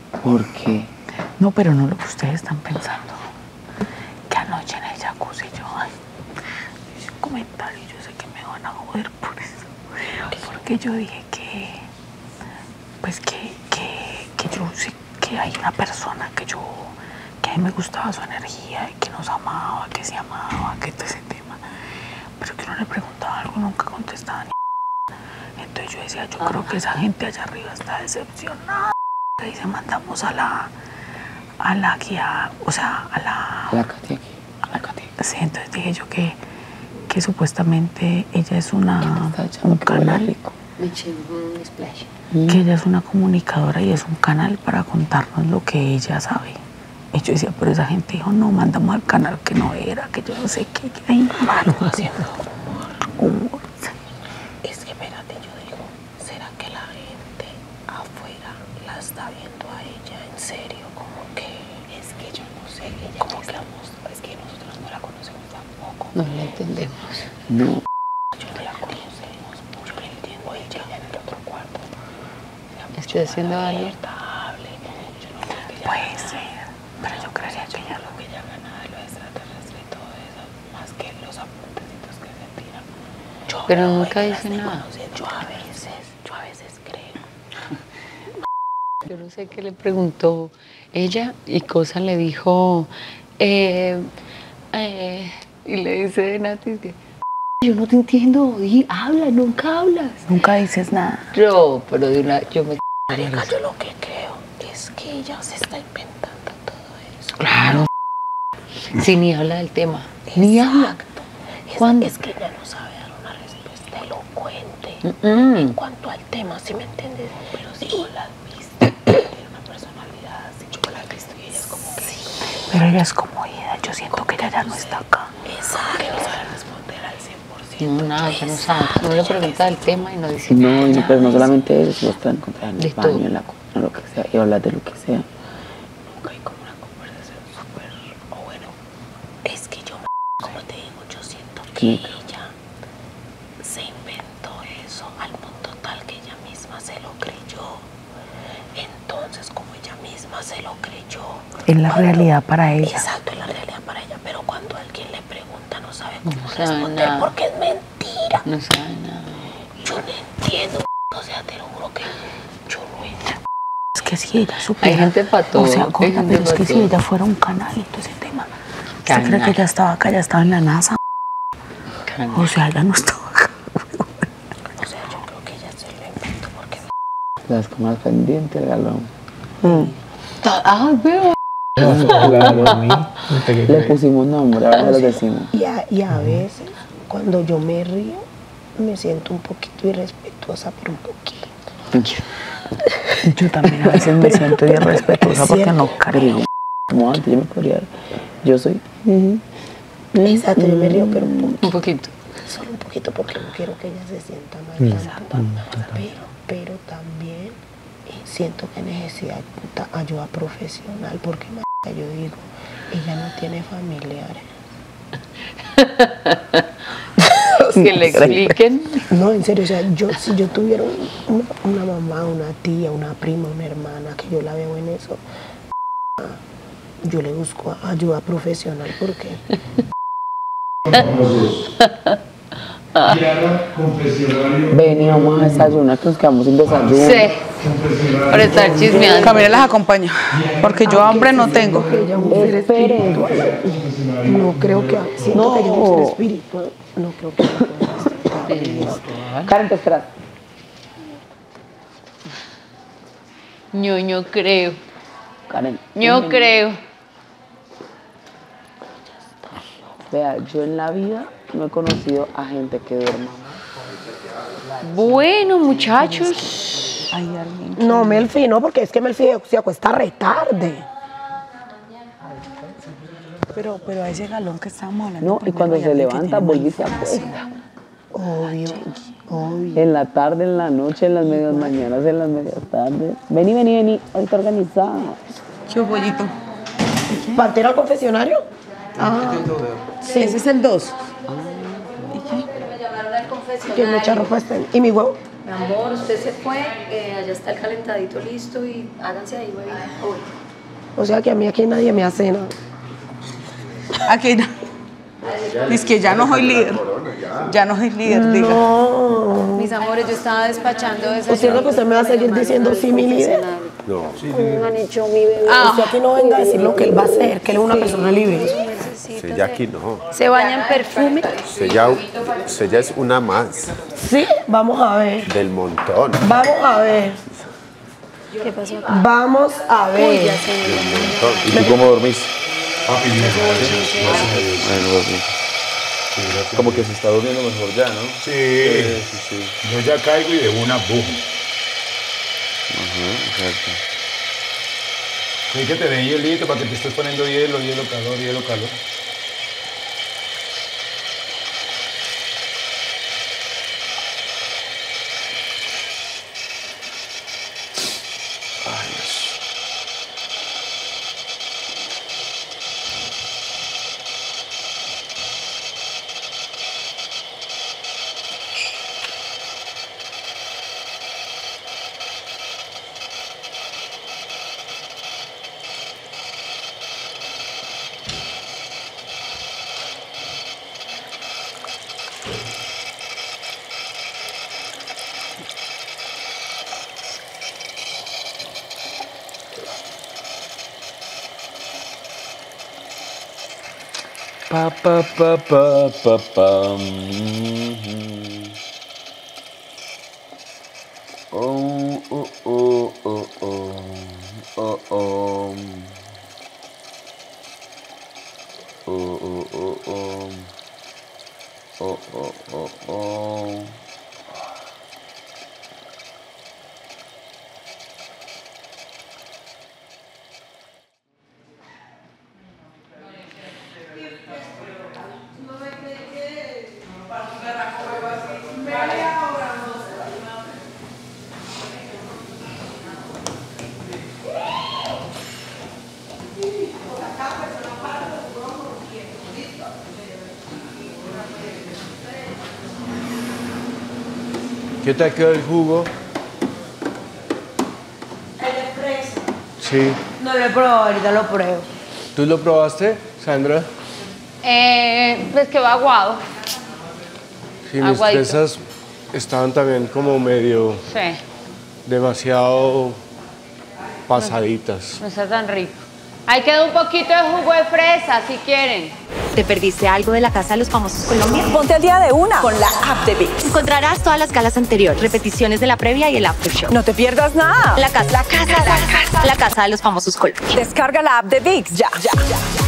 ¿Por qué? No, pero no lo que ustedes están pensando. Que anoche en el jacuzzi yo, hice un comentario y yo sé que me van a joder por eso. Porque yo dije que, pues que yo sé que hay una persona que a mí me gustaba su energía y que nos amaba, que se amaba, que todo ese tema. Pero que uno le preguntaba algo, nunca contestaba ni. Entonces yo decía, yo creo que esa gente allá arriba está decepcionada. Y dice, mandamos a la guía, o sea, a la Katia aquí. A la Katia. Sí, entonces dije yo que supuestamente ella es un canal, Me eché un splash. que ella es una comunicadora y es un canal para contarnos lo que ella sabe. Y yo decía, pero esa gente dijo, no, mandamos al canal que no era, que yo no sé qué, que hay malo haciendo humor. Es que espérate, yo digo, ¿será que la gente afuera la está viendo a ella en serio? Como que es que yo no sé, ella como que es que nosotros no la conocemos tampoco. No la entendemos. No. Yo no la conocemos, yo la entiendo a ella en el otro cuarto. Estoy haciendo algo. Hable. Yo no creo que ella Puede ser, pero yo creería que ella lo que ella gana de lo extraterrestre y todo eso, más que los apuntecitos que se tiran. Pero nunca dice nada. Yo a veces creo. Yo no sé qué le preguntó ella y Cosa le dijo, y le dice Nati que yo no te entiendo, habla, nunca hablas. nunca dices nada. Yo, pero de una, yo me Marica, yo lo que creo es que ella se está inventando todo eso. Claro. Sí, ni habla del tema. Ni habla. Exacto. ¿Cuándo? Es que ella no sabe dar una respuesta elocuente en cuanto al tema, ¿sí me entiendes? Pero si vos la has visto, tiene una personalidad así, yo la he visto y ella es como que... Pero ella es como ida, yo siento que ella ya no está acá. Exacto. Que no sabe responder al 100%. No, nada, ya no sabe. No le pregunta del tema y no dice No, nada. y ya, pero no dice, solamente eso, si vos te encontrar en De el baño, todo. en la cocina, lo que sea, y hablar de lo que sea. Nunca hay como una conversación súper... O bueno, es que yo, como te digo, yo siento que Sí. ella se inventó eso al punto tal que ella misma se lo creyó. Entonces, como ella misma se lo creyó... Es la realidad para ella. Exacto, es la realidad para ella. Pero cuando alguien le pregunta, no sabe cómo No sabe responder nada. porque es mentira. No sabe nada. Yo no entiendo, o sea, te lo juro que yo no entiendo. Es que si ella supiera. Hay gente para todo. O sea, hay Gorda, gente pero es pa' que si todo. ella fuera un canal y todo ese tema. ¿Usted cree Canal. que ella estaba acá? Ella estaba en la NASA. Canal. O sea, ella no estaba acá. O sea, yo creo que ella se lo inventó porque... Las comas pendientes, el galón. Ah, veo. Le pusimos nombre, ahora lo decimos. Y a veces, cuando yo me río, me siento un poquito irrespetuosa, pero un poquito. Yo también a veces me siento irrespetuosa porque no creo. Como antes, yo me podría. Yo soy. Exacto, yo me río, pero un poquito. Un poquito. Solo un poquito porque no quiero que ella se sienta mal. Tanto. Pero también siento que necesita ayuda profesional porque yo digo, ella no tiene familiares. Que le expliquen. No, en serio, o sea, si yo tuviera una mamá, una tía, una prima, una hermana, que yo la veo en eso, yo le busco ayuda profesional porque... Ven y vamos a desayunar, que nos quedamos sin desayuno. Sí. Por estar chismeando. Camila las acompaña, porque yo hambre no tengo. Ella es un ser espiritual. No creo que... Siento que ella es un ser espiritual. No creo que ella pueda estar. Karen, te esperas. Yo creo. Karen. Yo creo. Vea, yo en la vida no he conocido a gente que duerma. Bueno, muchachos. Hay alguien. No, Melfi, no, porque es que Melfi se acuesta re tarde. Pero a ese galón que estábamos hablando. No, y cuando se levanta, vuelve y se acuesta. Obvio, obvio. En la tarde, en la noche, en las medias mañanas, en las medias tardes. Vení, ahorita organizada. ¿Qué bollito? ¿Partero al confesionario? Sí. Ese es el 2. Que me echa ropa ¿Y mi huevo? Mi amor, usted se fue, allá está el calentadito listo y háganse ahí, güey. O sea que a mí aquí nadie me hace nada. Aquí no. Dice que ya no soy líder. Ya no soy líder, diga. No. Mis amores, yo estaba despachando esa. ¿Usted cree que usted me va a seguir diciendo sí, mi líder? No. Han hecho mi bebé. Usted aquí no venga a decir lo que él va a hacer, que él es una persona libre. Sella aquí no. ¿Se baña en perfume? Sella es una más Sí, vamos a ver. del montón. Vamos a ver. ¿Qué pasó? Vamos a ver. ¿Y tú cómo dormís? Como que se está durmiendo mejor ya, ¿no? Sí. Yo ya caigo y de una boom. Exacto. Sí, que te den hielito para que te estés poniendo hielo, calor. Pa pa pa pa pa pa. Oh oh oh oh oh oh oh. Oh oh oh oh. Oh oh oh oh. ¿Qué tal quedó el jugo? El de fresa. Sí. No lo he probado, ahorita lo pruebo. ¿Tú lo probaste, Sandra? Pues que va aguado. Sí, mis Aguadito. fresas estaban también como medio Sí, demasiado pasaditas. no está tan rico. Ahí queda un poquito de jugo de fresa, si quieren. ¿Te perdiste algo de la Casa de los Famosos Colombia? Ponte al día de una con la app de ViX. Encontrarás todas las galas anteriores, repeticiones de la previa y el after show. No te pierdas nada. La casa de los Famosos Colombia. Descarga la app de ViX ya.